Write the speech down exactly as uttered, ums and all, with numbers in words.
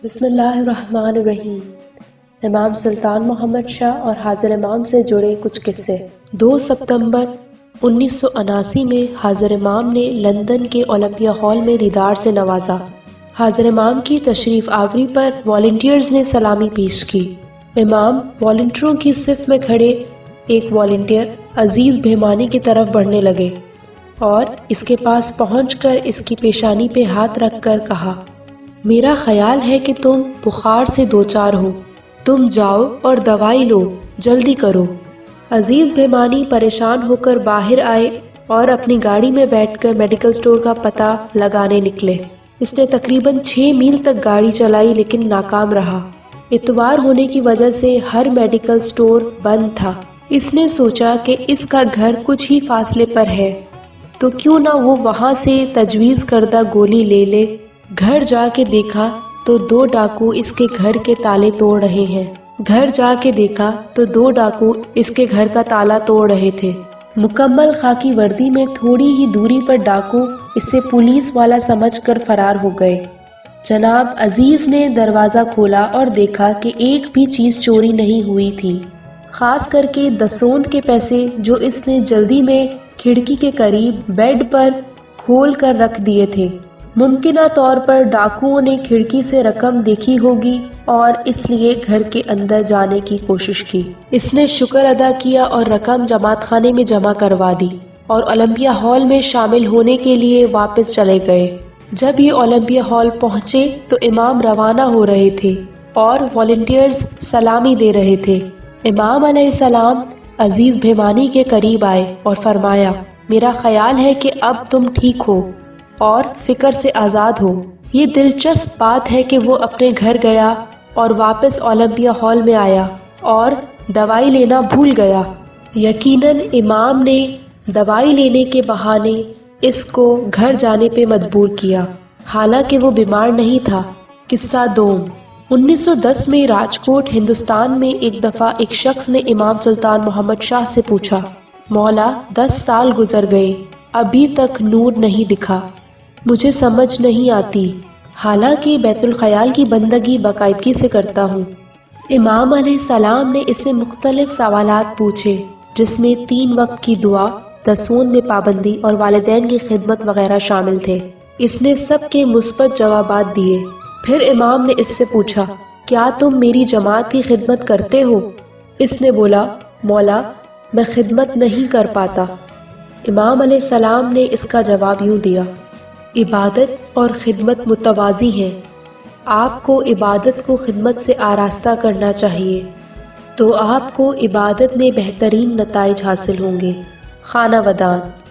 بسم اللہ الرحمن الرحیم۔ امام سلطان محمد شاہ اور حاضر امام سے جڑے کچھ قصے۔ دو ستمبر انیس سو اناسی میں حاضر امام نے لندن کے اولمپیا ہال میں دیدار سے نوازا۔ حاضر امام کی تشریف آوری پر والنٹیئرز نے سلامی پیش کی۔ امام والنٹیئروں کی صف میں کھڑے ایک والنٹیئر عزیز بھیمانی کی طرف بڑھنے لگے اور اس کے پاس پہنچ کر اس کی پیشانی پہ ہاتھ رکھ کر کہا، میرا خیال ہے کہ تم بخار سے دوچار ہو، تم جاؤ اور دوائی لو، جلدی کرو۔ عزیز بھیمانی پریشان ہو کر باہر آئے اور اپنی گاڑی میں بیٹھ کر میڈیکل سٹور کا پتہ لگانے نکلے۔ اس نے تقریباً چھ میل تک گاڑی چلائی لیکن ناکام رہا۔ اتوار ہونے کی وجہ سے ہر میڈیکل سٹور بند تھا۔ اس نے سوچا کہ اس کا گھر کچھ ہی فاصلے پر ہے تو کیوں نہ وہ وہاں سے تجویز کردہ گولی لے لے۔ گھر جا کے دیکھا تو دو ڈاکو اس کے گھر کے تالے توڑ رہے ہیں۔ گھر جا کے دیکھا تو دو ڈاکو اس کے گھر کا تالا توڑ رہے تھے۔ مکمل خاکی وردی میں تھوڑی ہی دوری پر ڈاکو اسے پولیس والا سمجھ کر فرار ہو گئے۔ جناب عزیز نے دروازہ کھولا اور دیکھا کہ ایک بھی چیز چوری نہیں ہوئی تھی، خاص کر کے دسوند کے پیسے جو اس نے جلدی میں کھڑکی کے قریب بیڈ پر کھول کر رکھ دیے تھے۔ ممکنہ طور پر ڈاکوؤں نے کھڑکی سے رقم دیکھی ہوگی اور اس لیے گھر کے اندر جانے کی کوشش کی۔ اس نے شکر ادا کیا اور رقم جماعت خانے میں جمع کروا دی اور اولمپیا ہال میں شامل ہونے کے لیے واپس چلے گئے۔ جب یہ اولمپیا ہال پہنچے تو امام روانہ ہو رہے تھے اور والنٹیئرز سلامی دے رہے تھے۔ امام علیہ السلام عزیز بھیمانی کے قریب آئے اور فرمایا، میرا خیال ہے کہ اب تم ٹھیک ہو اور فکر سے آزاد ہو۔ یہ دلچسپ بات ہے کہ وہ اپنے گھر گیا اور واپس اولمپیا ہال میں آیا اور دوائی لینا بھول گیا۔ یقیناً امام نے دوائی لینے کے بہانے اس کو گھر جانے پہ مجبور کیا، حالانکہ وہ بیمار نہیں تھا۔ قصہ دوم۔ انیس سو دس میں راجکوٹ ہندوستان میں ایک دفعہ ایک شخص نے امام سلطان محمد شاہ سے پوچھا، مولا دس سال گزر گئے، ابھی تک نور نہیں دکھا، مجھے سمجھ نہیں آتی، حالانکہ بیت الخیال کی بندگی باقاعدگی سے کرتا ہوں۔ امام علیہ السلام نے اس سے مختلف سوالات پوچھے جس میں تین وقت کی دعا، دسوند میں پابندی اور والدین کی خدمت وغیرہ شامل تھے۔ اس نے سب کے مثبت جوابات دیے۔ پھر امام نے اس سے پوچھا، کیا تم میری جماعت کی خدمت کرتے ہو؟ اس نے بولا، مولا میں خدمت نہیں کر پاتا۔ امام علیہ السلام نے اس کا جواب یوں دیا، عبادت اور خدمت متوازی ہیں، آپ کو عبادت کو خدمت سے آراستہ کرنا چاہیے تو آپ کو عبادت میں بہترین نتائج حاصل ہوں گے۔ خانہ ودان۔